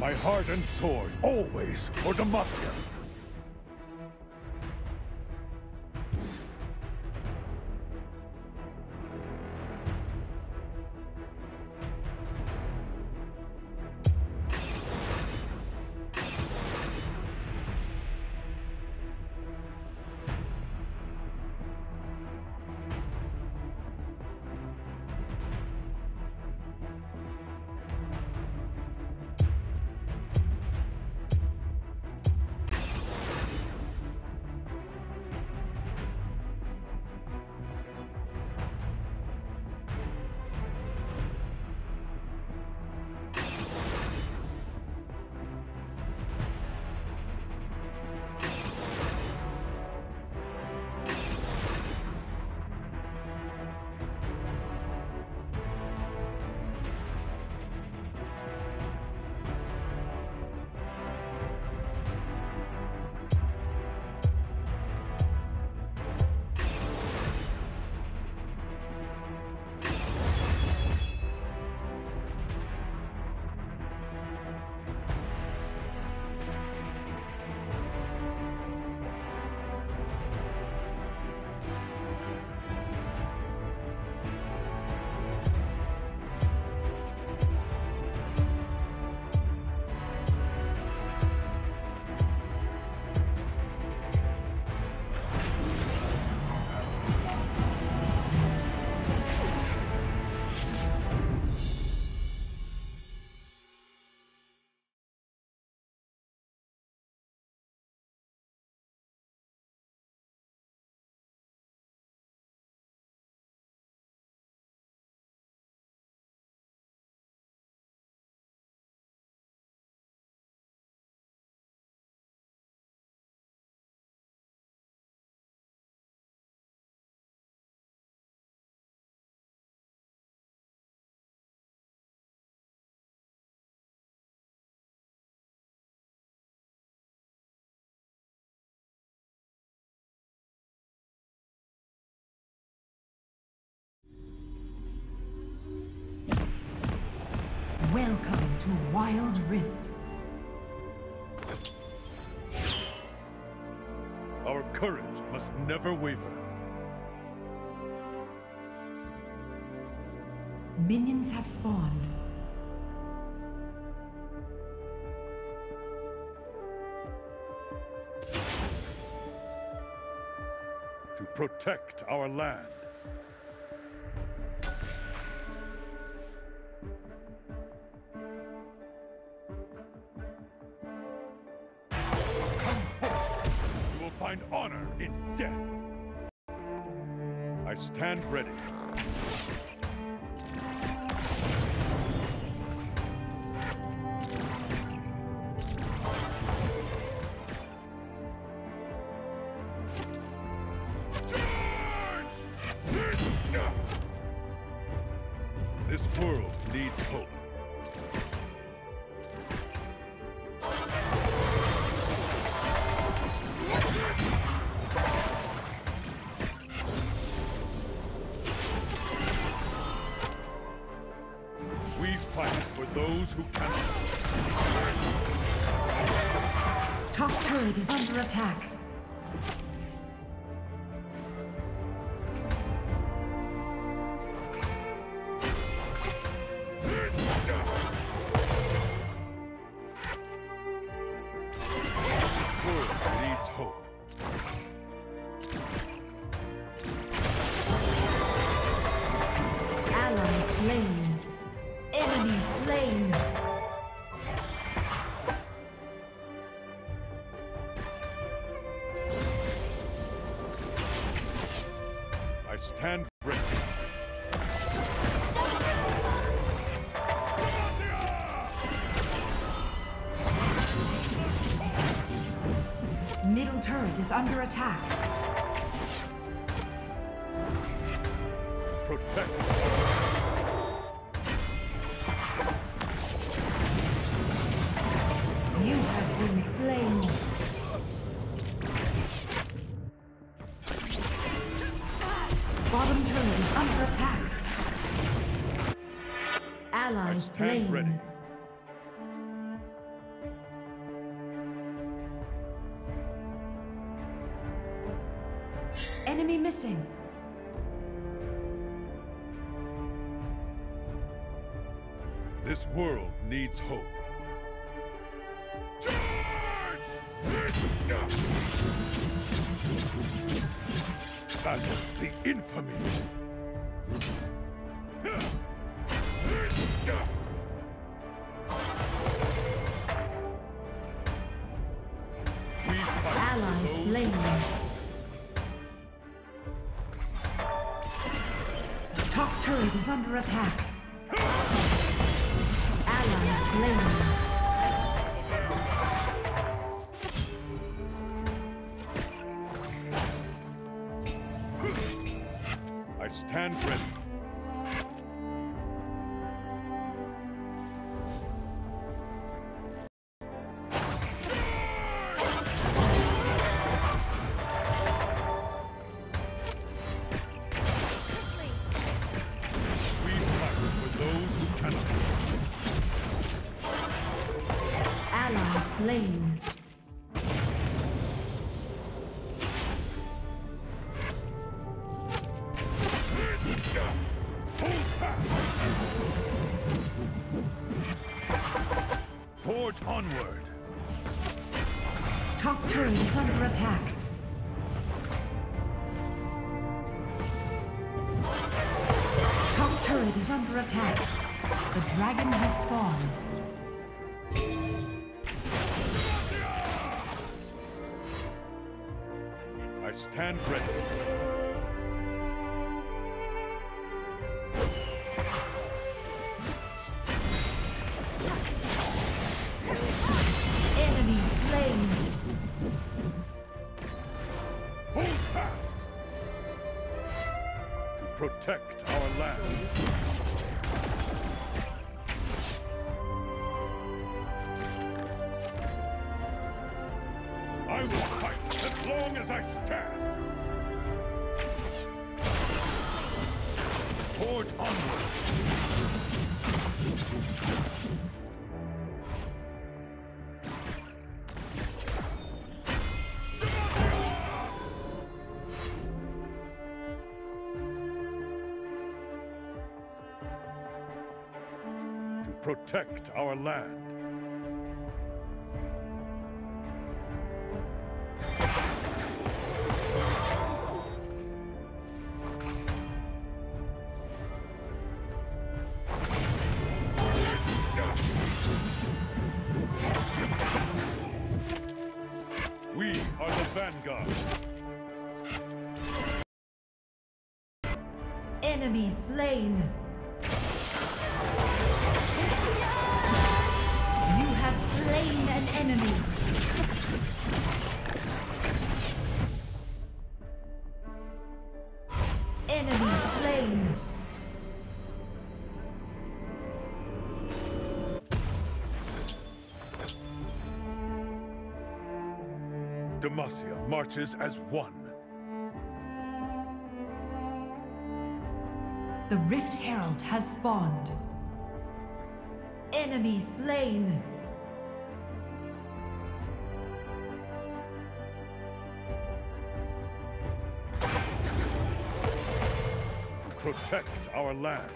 My heart and sword, always for Demacia. Welcome to Wild Rift. Our courage must never waver. Minions have spawned. To protect our land. Find honor in death. I stand ready. This world needs hope. Those who cannot. Top turret is under attack. The world needs hope. Ally slain. Enemy slain. I stand ready. Middle turret is under attack. Protect. You have been slain. Bottom turret is under attack. Ally slain. Ready. Missing. This world needs hope. Battle the infamy! Ally slain. Top turret is under attack. Ally slain. I stand ready. We fight for those who cannot. Ally slain. Forge onward! Top turret is under attack. Top turret is under attack. The dragon has spawned. I stand ready. Enemy slain. Hold fast! To protect our land. I will fight as long as I stand. Forge onward. To protect our land. We are the vanguard. Enemy slain. You have slain an enemy. Enemy slain. Demacia marches as one. The Rift Herald has spawned. Enemy slain. Protect our land.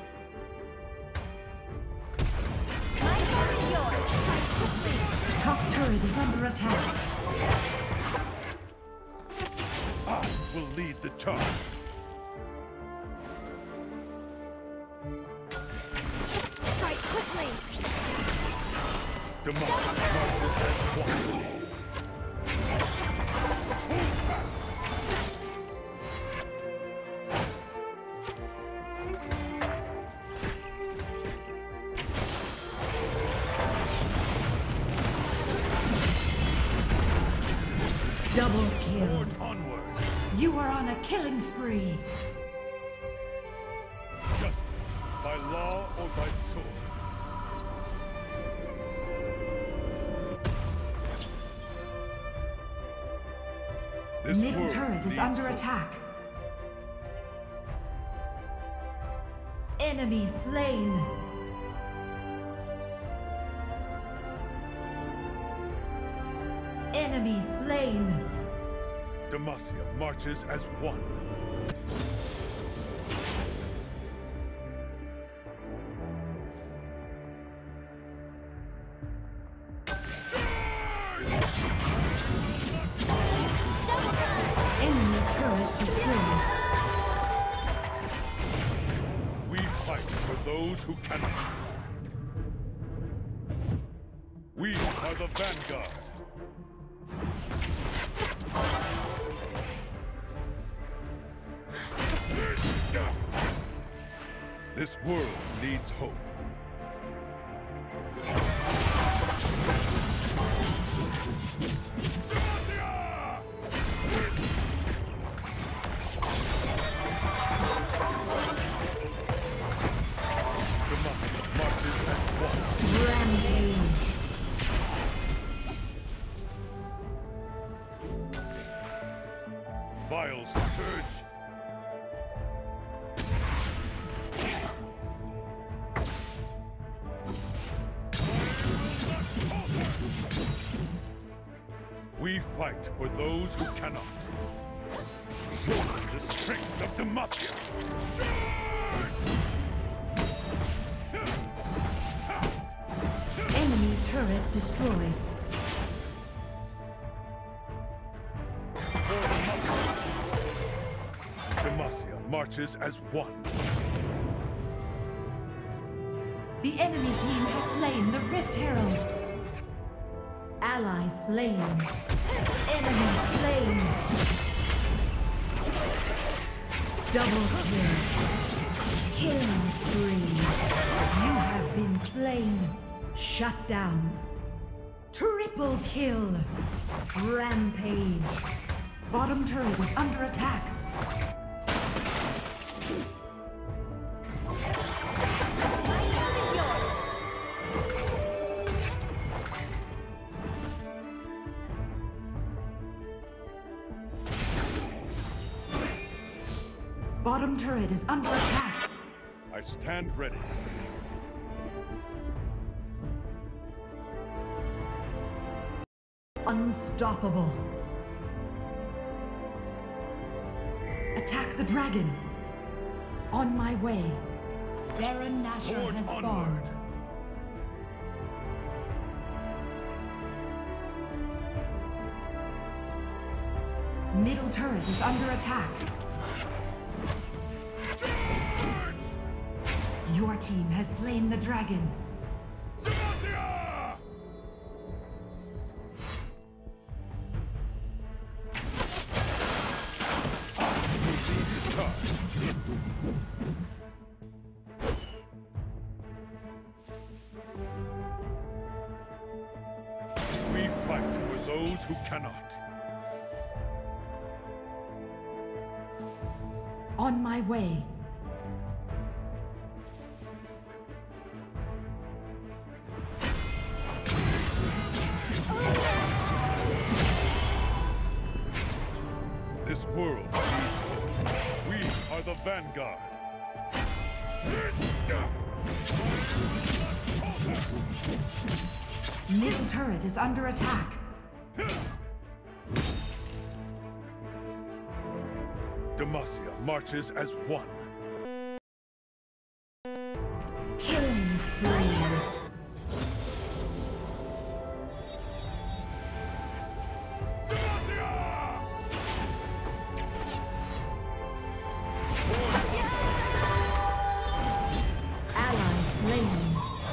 Top turret is under attack. I will lead the charge. Strike quickly! Demacia marches as one. Double kill. Forge onward. You are on a killing spree. Justice, by law or by sword. This Middle world turret is needs under hope. attack. Enemy slain. Enemy slain. Demacia marches as one. Enemy turret destroyed. We fight for those who cannot. We are the vanguard. This world needs hope. Demacia marches as one. Rampage. Vile scourge. We fight for those who cannot. Show them the strength of Demacia. Enemy turret destroyed. Demacia marches as one. The enemy team has slain the Rift Herald. Ally slain. Enemy slain. Double kill. Killing spree. You have been slain. Shut down. Triple kill. Rampage. Bottom turret is under attack. Bottom turret is under attack. I stand ready. Unstoppable. Attack the dragon. On my way. Baron Nashor Forge has onward. spawned. Middle turret is under attack. Your team has slain the dragon. Demacia! We fight for those who cannot. On my way. This world needs hope. We are the vanguard. Middle turret is under attack. Demacia marches as one. Killing spree. Ally slain.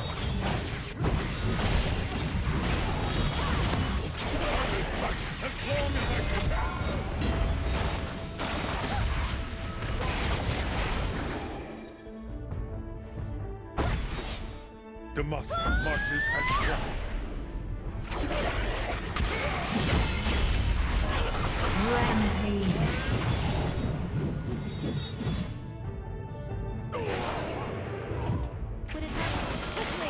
As long as I can. Demacia marches as one. Rampage. Would attack quickly.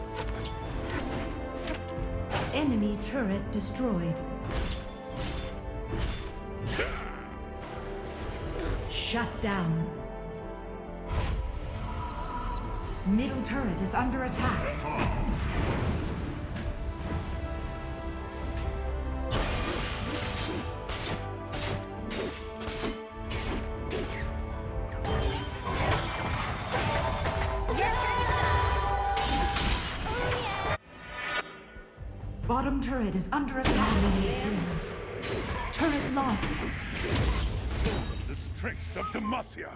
Enemy turret destroyed. Shut down. Middle turret is under attack. bottom turret is under attack. Turret lost. The strength of Demacia.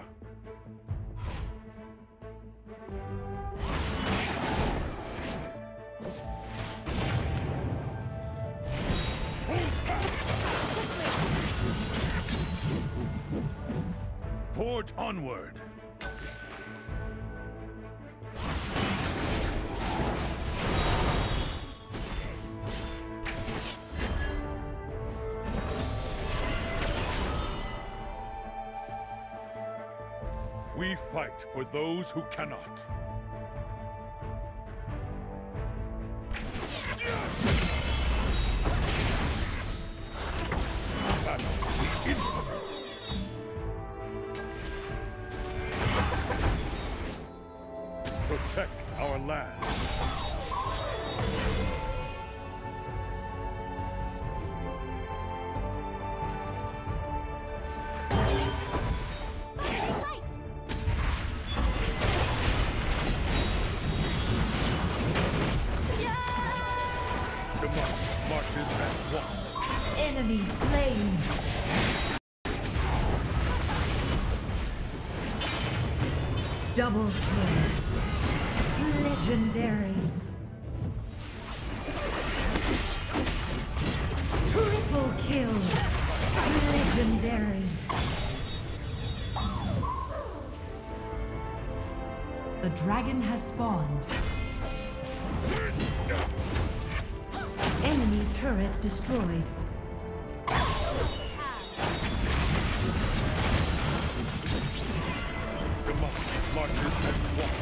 Forge onward. We fight for those who cannot. Battle the infamy. Protect our land. Marches at one. Enemy slain. Double kill. Legendary. Triple kill. Legendary. The dragon has spawned. Enemy turret destroyed. Demacia marches at one.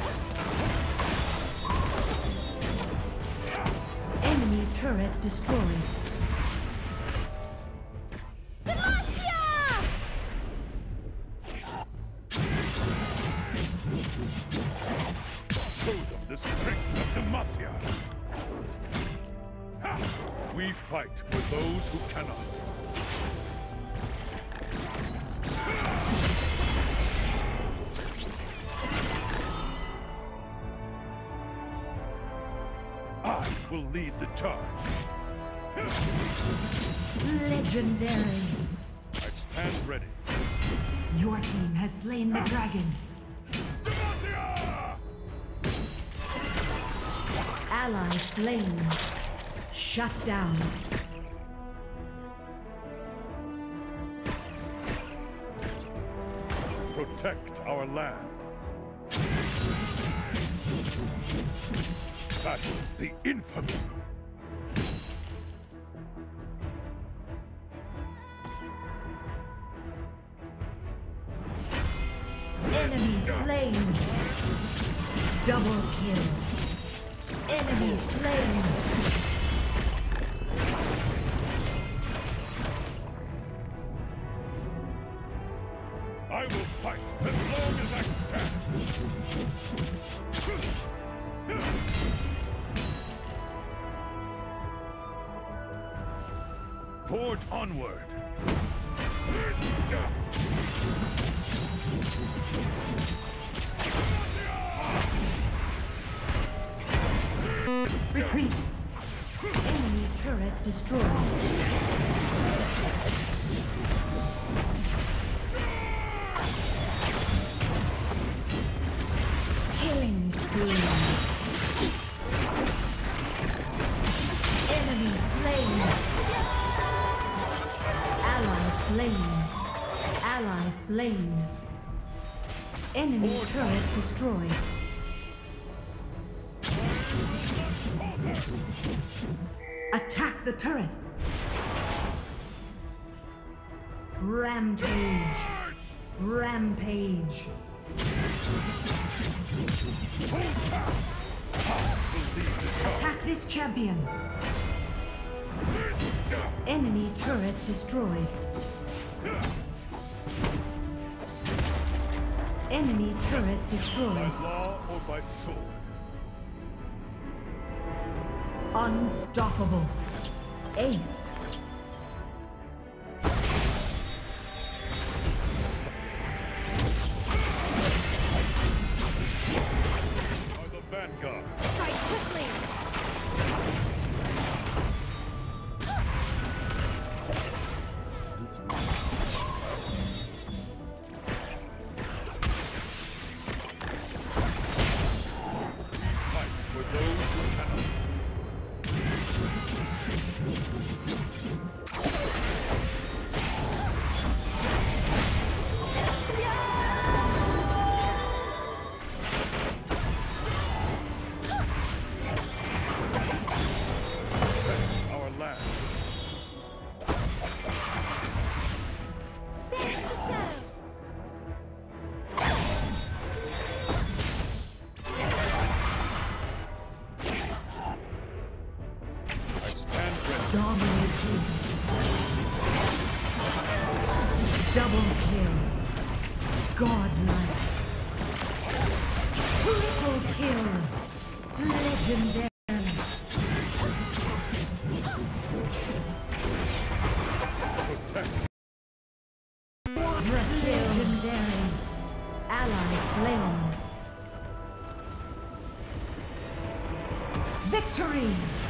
Enemy turret destroyed. Demacia! Show them the strength of Demacia. We fight for those who cannot. I will lead the charge. Legendary. I stand ready. Your team has slain the dragon. Demacia! Ally slain. Shut down. Protect our land. Battle the infamy. Enemy slain. Double kill. Enemy slain. I will fight as long as I stand. Forge onward. Retreat. Enemy turret destroyed. Killing spree. Enemy slain. Ally slain. Ally slain. Enemy turret destroyed. Attack the turret. Rampage. Rampage. Attack this champion. Enemy turret destroyed. Enemy turret destroyed. By law or by sword. Unstoppable. Ace. Are the vanguard. Strike quickly! Double kill. Legendary. Legendary. Ally slain. Victory!